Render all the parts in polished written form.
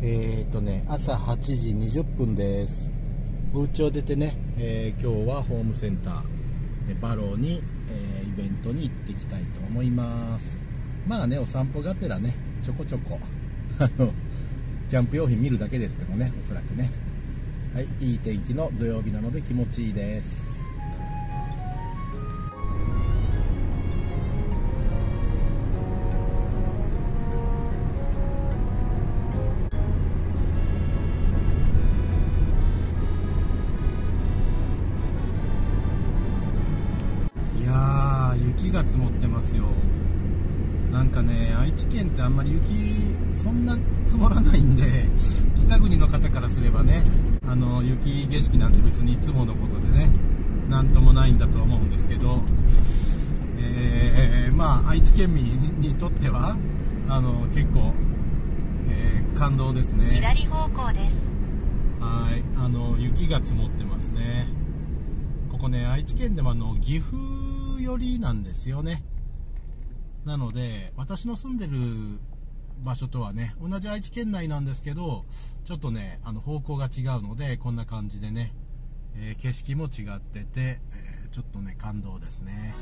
朝8時20分です。お家を出てね、今日はホームセンターバローに、イベントに行っていきたいと思います。まあね、お散歩がてらね、ちょこちょこキャンプ用品見るだけですけどね、おそらくね。はい、いい天気の土曜日なので気持ちいいです。雪が積もってますよ。なんかね、愛知県ってあんまり雪そんな積もらないんで、北国の方からすればね、雪景色なんて別にいつものことでね、なんともないんだと思うんですけど、まあ愛知県民にとっては結構、感動ですね。 左方向です。 はい、雪が積もってますね。ここね、愛知県でも岐阜寄りなんですよね。なので私の住んでる場所とはね、同じ愛知県内なんですけど、ちょっとね方向が違うので、こんな感じでね、景色も違ってて、ちょっとね感動ですね。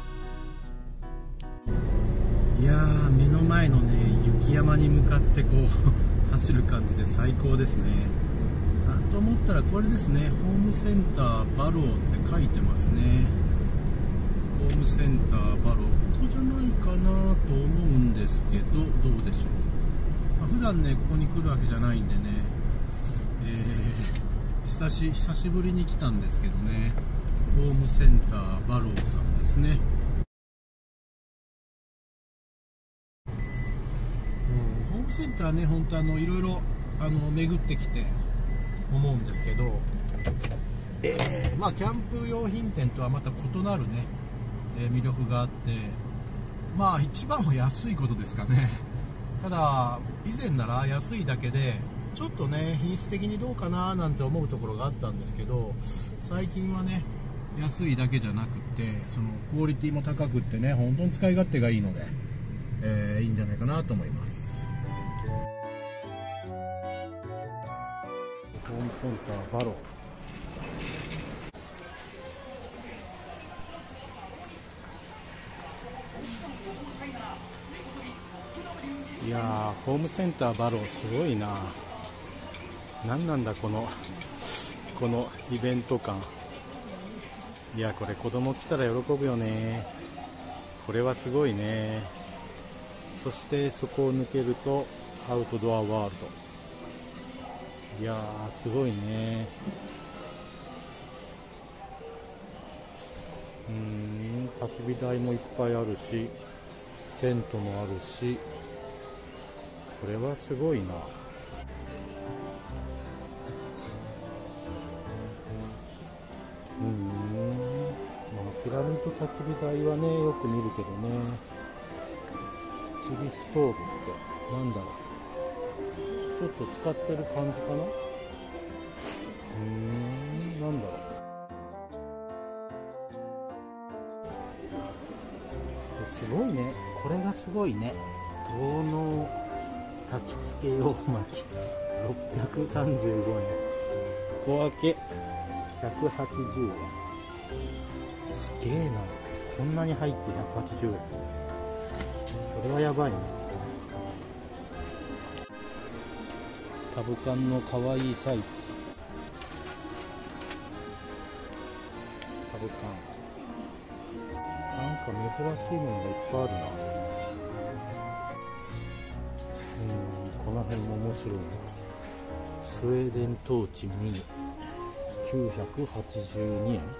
いやー、目の前のね雪山に向かってこう走る感じで最高ですね。と思ったらこれですね、ホームセンターバローって書いてますね。ホームセンターバロー、ここじゃないかなと思うんですけど、どうでしょう。普段ねここに来るわけじゃないんでね、久しぶりに来たんですけどね、ホームセンターバローさんですね。ホームセンターね、本当いろいろ巡ってきて思うんですけど、まあキャンプ用品店とはまた異なるね、魅力があって、まあ一番は安いことですかね。ただ以前なら安いだけでちょっとね品質的にどうかななんて思うところがあったんですけど、最近はね安いだけじゃなくて、そのクオリティも高くってね、本当に使い勝手がいいので、いいんじゃないかなと思います。ホームセンターバロー、いやー、ホームセンターバローすごいな。何なんだこのイベント感。いや、これ子供来たら喜ぶよね。これはすごいね。そしてそこを抜けるとアウトドアワールド。いやー、すごいね。焚き火台もいっぱいあるし、テントもあるし、これはすごいな。まあ、ピラミッド焚き火台はねよく見るけどね。不思議ストーブってなんだろう、ちょっと使ってる感じかな。なんだろう、すごいね。これがすごいね。銅の焚き付け用薪635円、小分け180円。すげえな、こんなに入って180円。それはやばいな。タブ缶のかわいいサイズ、タブ缶なんか珍しいものがいっぱいあるな。この辺も面白いな。スウェーデントーチミニ982円。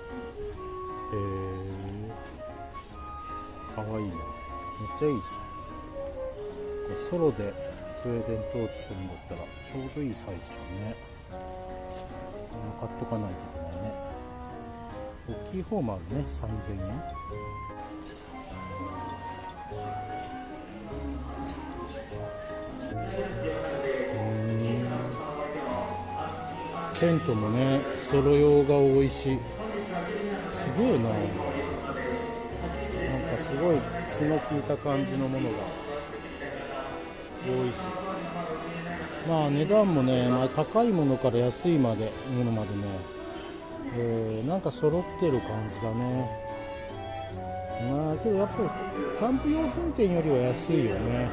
かわいいな、めっちゃいいじゃん。これソロでスウェーデントーチするんだったらちょうどいいサイズじゃんね。買っとかないといけないね。大きい方もあるね、3000円。テントもねソロ用が多いし、すごいな。なんかすごい気の利いた感じのものが多いし、 まあ値段もね、高いものから安いものまでね、なんか揃ってる感じだね。まあけどやっぱりキャンプ用品店よりは安いよね。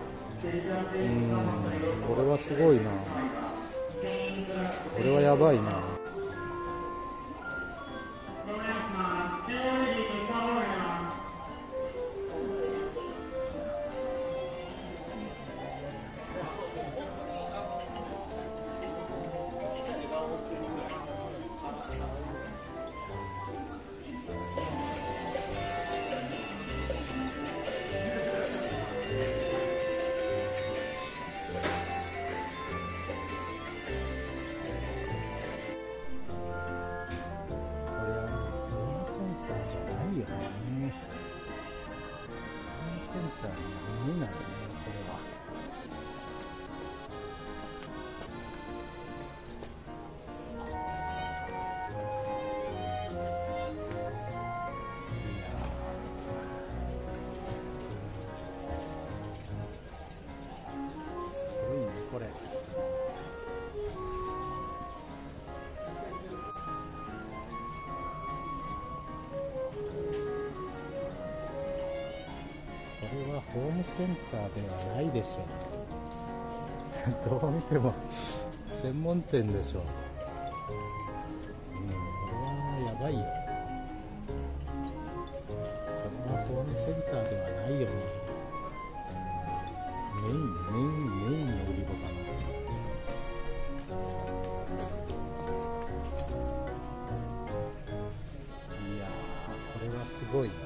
これはすごいな。これはやばいな。センターに見えないね、これは。すごいね、これ。これはホームセンターではないでしょう。どう見ても専門店でしょう。これはやばいよ。これはホームセンターではないよね。メインの売り場かな。いやー、これはすごいな。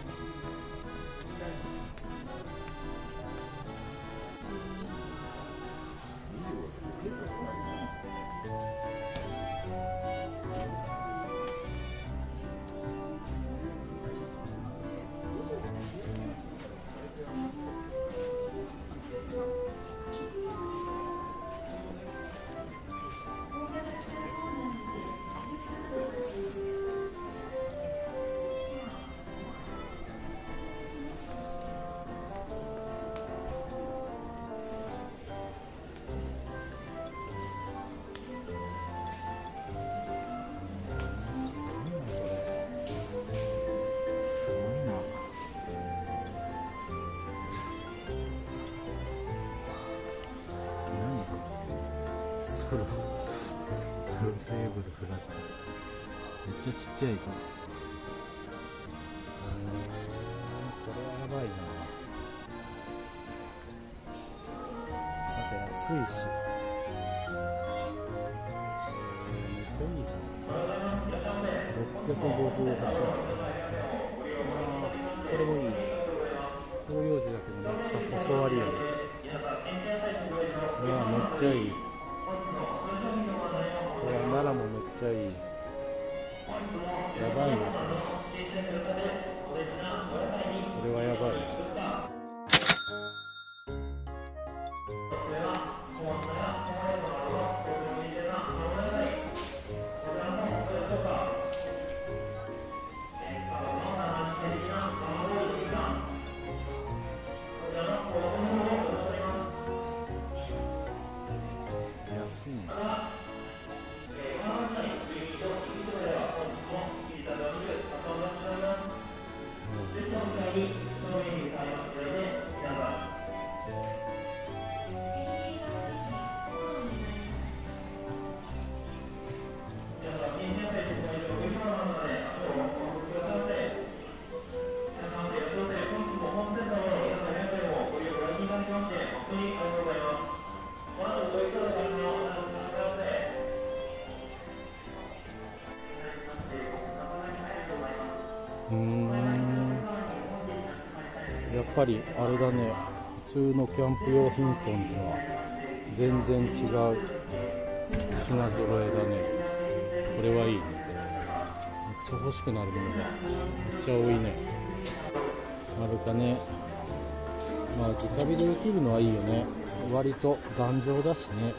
ソロテーブルフラット、めっちゃちっちゃいぞ。これはやばいな。また安いし、めっちゃいいじゃん。658円。これもいい。広葉樹だけどめっちゃ細割りやね。めっちゃいい。奈良もめっちゃいい。やばいな。これはやばい。安いな。やっぱりあれだね、普通のキャンプ用品店とは全然違う品揃えだね。これはいいね。めっちゃ欲しくなるものがめっちゃ多いね。あるかね。まあ直火でできるのはいいよね。割と頑丈だしね。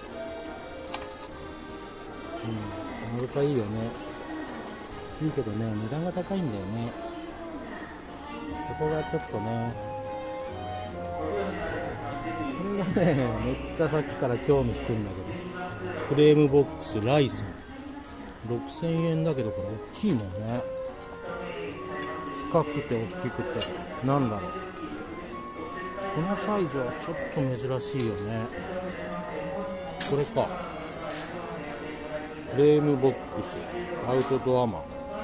あるかいいよね。いいけどね、値段が高いんだよね。そこがちょっとね。 これがねめっちゃさっきから興味引くんだけど、フレームボックスライソン6000円だけど、これ大きいもんね。四角くて大きくて、なんだろう、このサイズはちょっと珍しいよね。これか、フレームボックスアウトドアマン。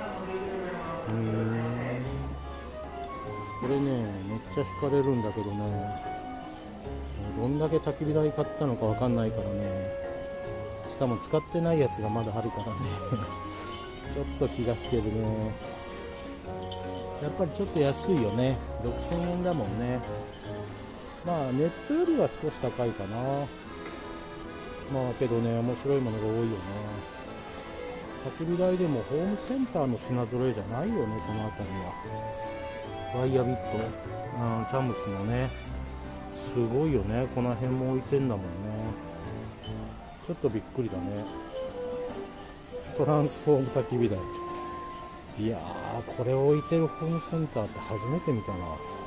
これねめっちゃ惹かれるんだけどね、どんだけ焚き火台買ったのかわかんないからね。しかも使ってないやつがまだあるからねちょっと気が引けるね。やっぱりちょっと安いよね。6000円だもんね。まあネットよりは少し高いかな。まあけどね、面白いものが多いよね。焚き火台でもホームセンターの品揃えじゃないよね、この辺りは。ワイヤビット、チャムスもね、すごいよね。この辺も置いてんだもんね。ちょっとびっくりだね。トランスフォーム焚き火台。いやー、これ置いてるホームセンターって初めて見たな。ち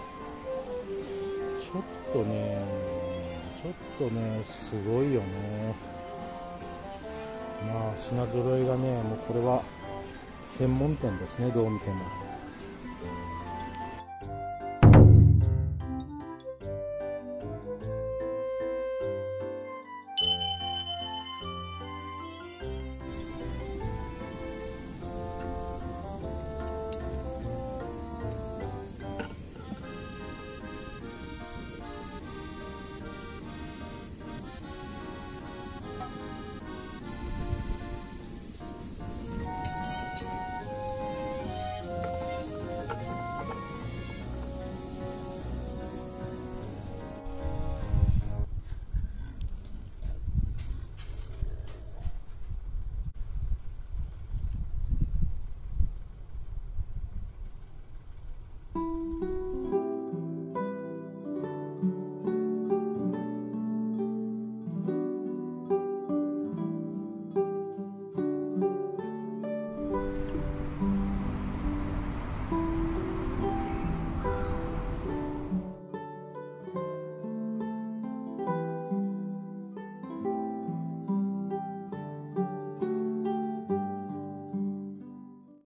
ょっとねすごいよね。まあ品揃えがね、もうこれは専門店ですね、どう見ても。